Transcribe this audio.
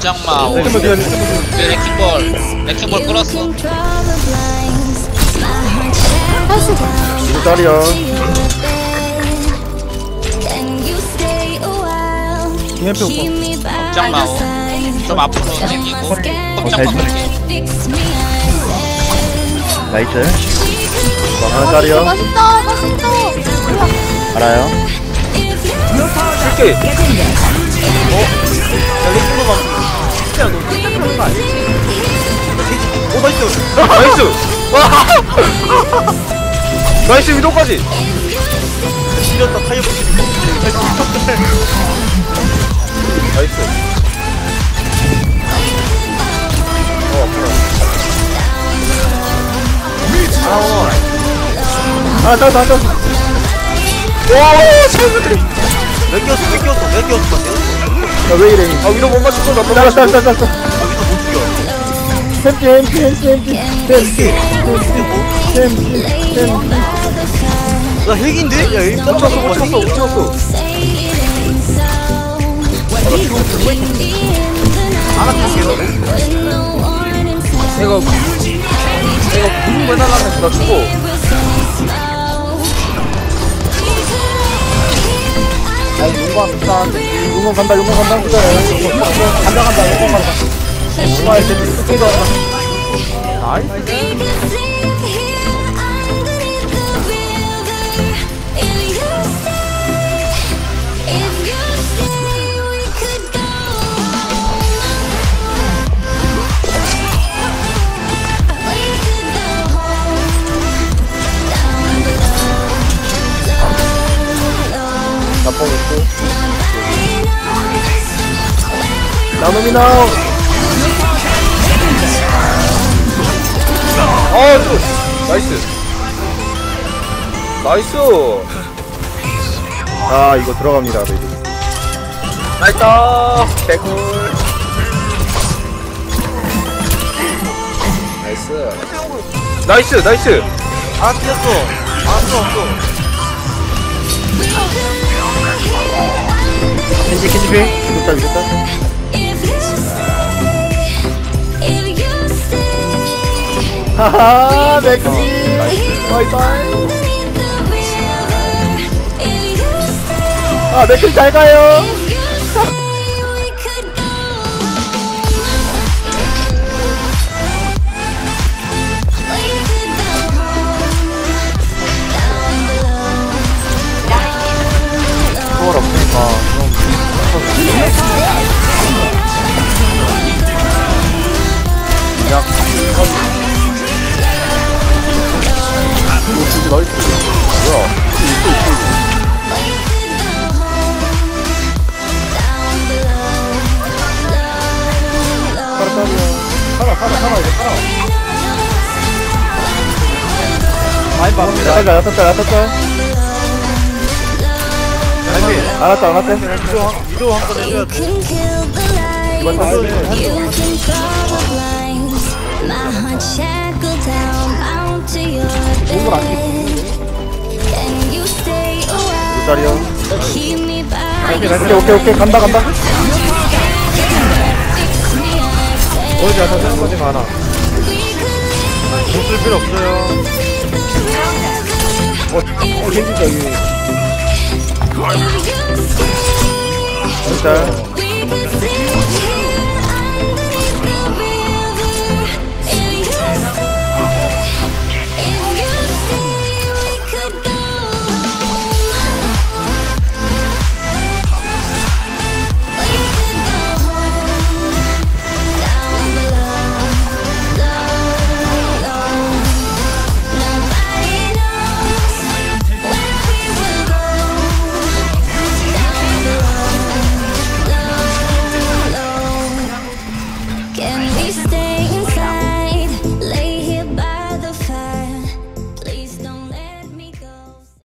꼼짝마. 레킹볼 끌었어. 이거 딸이야. 김현표 오빠. 꼼짝마. 좀 앞으로 당기고. 꼼짝마 볼게. 나이스. 하나 딸이야. 맛있다 맛있다. 알아요. 줄게. 야, 레이프로 막. 진짜 너 깜짝하는 거 아니지? 오, 나이스. 나이스. 와. 나이스 위도까지. 지렸다 타이어 부시는 거. 나이스. 아, 나. 와, 최고들. 몇 개였어. 야, 왜 이래. 아, 위도 못 맞췄어. 나 따라. 아, 위도 못 죽여. 햄찌. 나 핵인데? 야, 일단 쳤어. 내가 무슨 거 해달라면 나 주고. 아니, 용광 간다. 용광 간다. 정말 재밌게 간다. 나뽕 있고. 나눔이 나오. 나이스. 아, 이거 들어갑니다, 베이비. 나이스. 개꿀. 나이스. 아, 뛰었어. 없어. 캔디. 이겼다. 하하, 맥크리. 바이바이. 아, 맥크리 잘 가요. 초월 없으니까 약 이거 나이스. 뭐야? 살아 이제 살아. 많이 봐. 야탔다. 알았다. 위도 한번 해줘야 돼. 이번 몸을 안 끼고 오케이 간다 어디 가서 쓰는 거지 많아. 돈쓸 필요 없어요. 괜찮다 이게. 일단